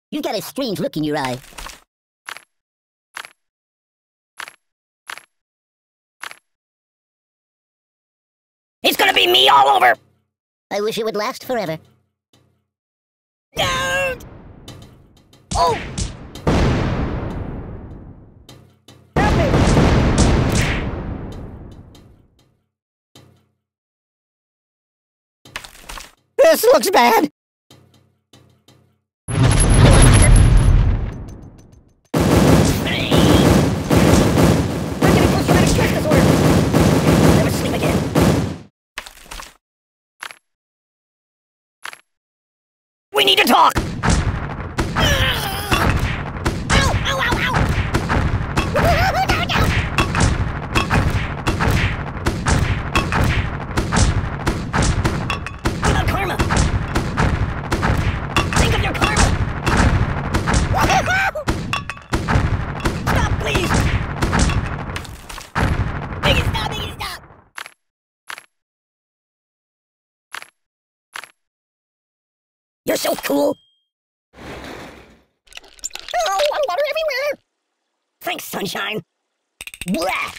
You've got a strange look in your eye. It's gonna be me all over! I wish it would last forever. Don't! Oh! Help me! This looks bad! I'm getting post-traumatic stress disorder! I'll never sleep again. We need to talk! Ow! Ow, ow, ow! No, no! What about karma? Think of your karma! Stop, please! Make it stop, make it stop! You're so cool! Oh, water everywhere! Thanks, sunshine! Blah!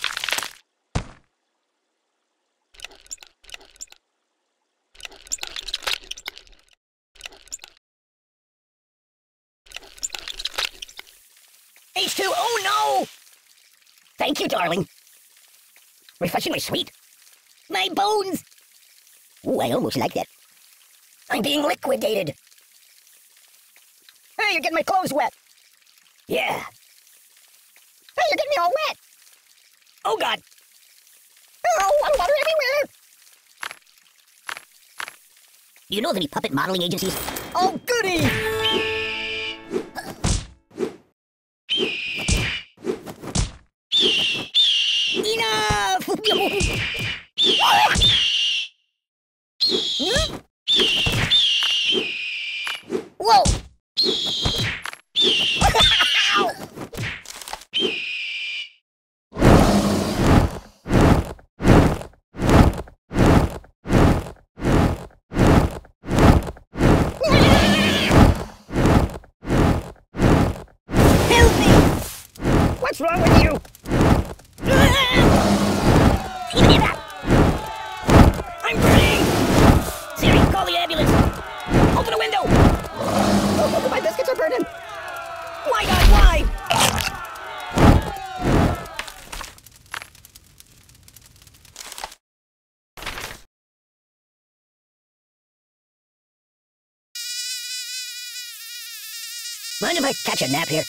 H2, oh no! Thank you, darling. Refreshingly sweet. My bones! Ooh, I almost like that. I'm being liquidated. Hey, you're getting my clothes wet! Yeah. Hey, you're getting me all wet! Oh God. Oh, water everywhere! Do you know of any puppet modeling agencies? Oh, goody! Enough! Whoa! Ow! Help me! What's wrong with you? Give me that! I'm burning! Siri, call the ambulance! Open a window! Oh, my biscuits are burning! My God, why? Mind if I catch a nap here?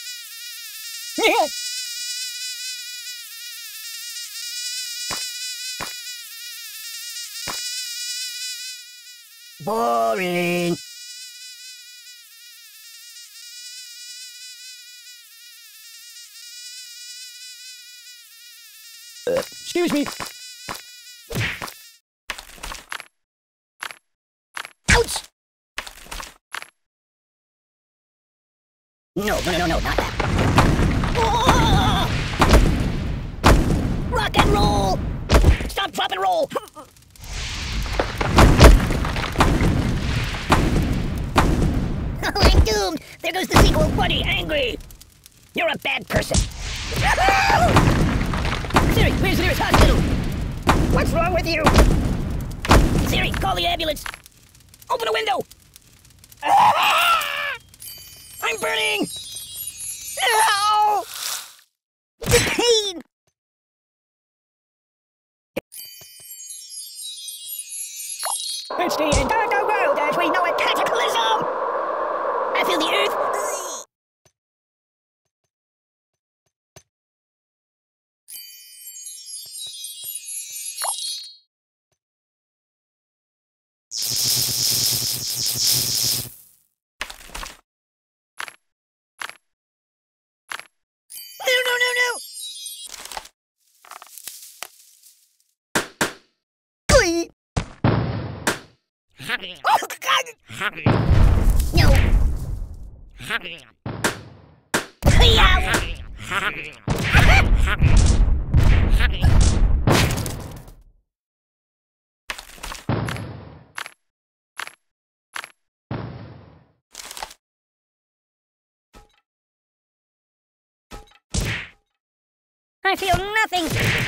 Boring. Excuse me. Ouch! No, not that. Oh! Rock and roll! Stop, drop, and roll! Oh, I'm doomed! There goes the sequel, Buddy Angry! You're a bad person. Siri, where's the nearest hospital? What's wrong with you? Siri, call the ambulance! Open a window! I'm burning! Ow! The pain! It's the entire world as we know it. Cataclysm! I feel the earth. No! Glee! Oh, God! No! Yow! I feel nothing.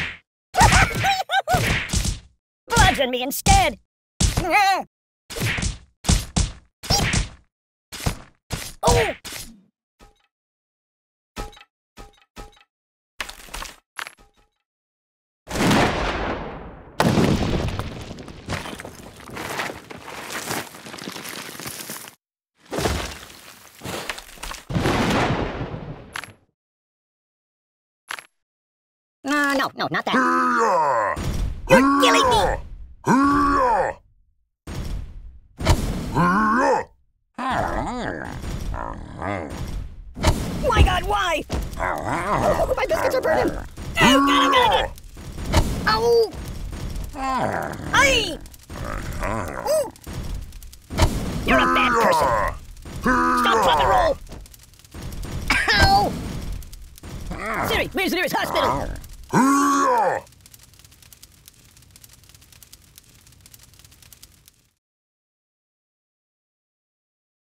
Blood's on me instead. Oh! No, not that. You're killing me! My God, why? Oh, my biscuits are burning! Oh, got it! Oh! Aye! Ooh. You're a bad person! Stop, drop, and roll! Ow! Siri, where's the nearest hospital?